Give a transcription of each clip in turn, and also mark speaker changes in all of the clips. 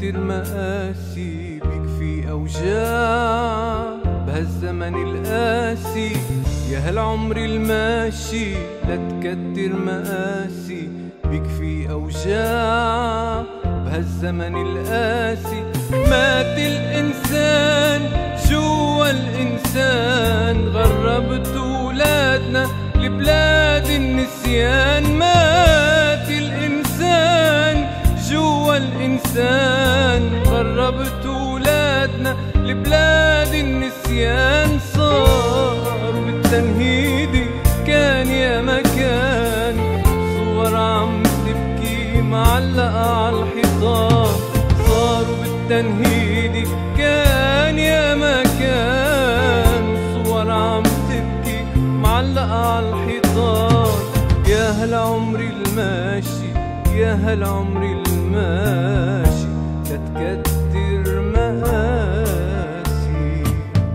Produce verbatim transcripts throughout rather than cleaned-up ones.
Speaker 1: تكتر مقاسي، بيكفي أوجاع بهالزمن القاسي. يا هالعمر الماشي لا تكتر مقاسي، بيكفي أوجاع بهالزمن القاسي. مات الإنسان جوا الإنسان، غربت ولادنا لبلاد النسيان. مات الإنسان جوا الإنسان، غربت ولادنا لبلاد النسيان. صار بالتنهيدي كان يا مكان، صور عم تبكي معلقة عالحيطان. صاروا بالتنهيدي كان يا مكان، صور عم تبكي معلقة عالحيطان. يا هالعمر الماشي يا هالعمر الماشي، لا تكتر مقاسي.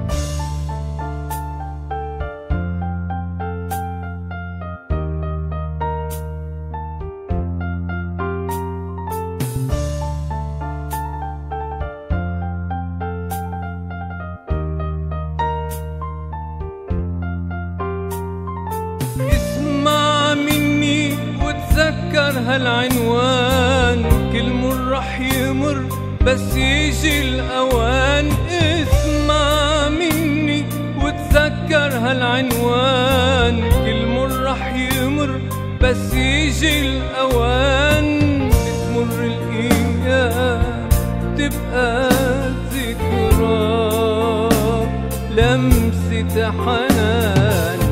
Speaker 1: اسمع مني وتذكر هالعنوان، كل مر رح يمر بس يجي الأوان. اسمع مني وتذكر هالعنوان، كل مر رح يمر بس يجي الأوان. بتمر الأيام تبقى ذكرى، لمسة حنان